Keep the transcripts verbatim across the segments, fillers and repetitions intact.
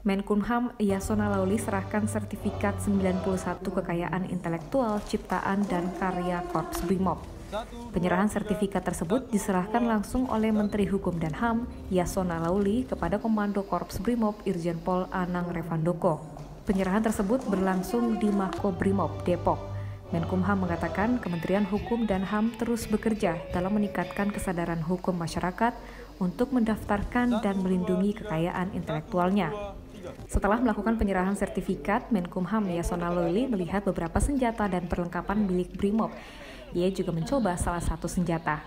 Menkumham Yasona Lawli serahkan sertifikat sembilan puluh satu kekayaan intelektual, ciptaan, dan karya Korps Brimob. Penyerahan sertifikat tersebut diserahkan langsung oleh Menteri Hukum dan H A M Yasona Lawli kepada Komando Korps Brimob Irjen Pol Anang Revandoko. Penyerahan tersebut berlangsung di Mako Brimob, Depok. Menkumham mengatakan Kementerian Hukum dan H A M terus bekerja dalam meningkatkan kesadaran hukum masyarakat untuk mendaftarkan dan melindungi kekayaan intelektualnya. Setelah melakukan penyerahan sertifikat, Menkumham Yasona Lawli melihat beberapa senjata dan perlengkapan milik Brimob. Ia juga mencoba salah satu senjata.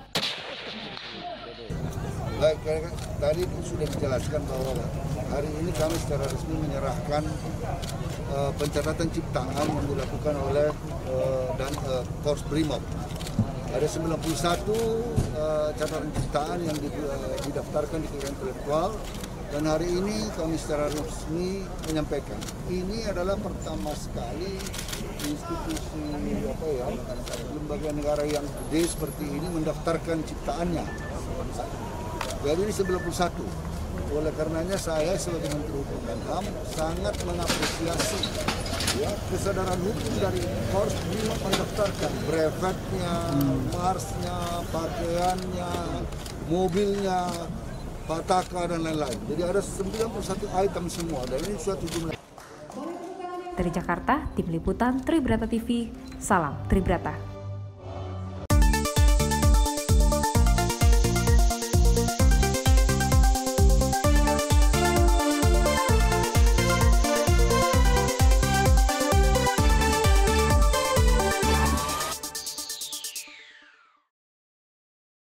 Baik, tadi sudah dijelaskan bahwa hari ini kami secara resmi menyerahkan uh, pencatatan ciptaan yang dilakukan oleh uh, dan uh, Korps Brimob. Ada sembilan puluh satu uh, catatan ciptaan yang di, uh, didaftarkan di kekayaan intelektual. Dan hari ini kami secara resmi menyampaikan ini adalah pertama sekali institusi apa ya lembaga negara yang gede seperti ini mendaftarkan ciptaannya. Jadi ini sembilan puluh satu. Oleh karenanya saya sebagai Menteri Hukum dan H A M sangat mengapresiasi ya, kesadaran hukum dari Korps Brimob mendaftarkan brevetnya, marsnya, pakaiannya, mobilnya, pataka dan lain-lain. Jadi ada sembilan puluh satu item semua dan ini suatu jumlah. Dari Jakarta, Tim Liputan Tribrata T V, salam Tribrata.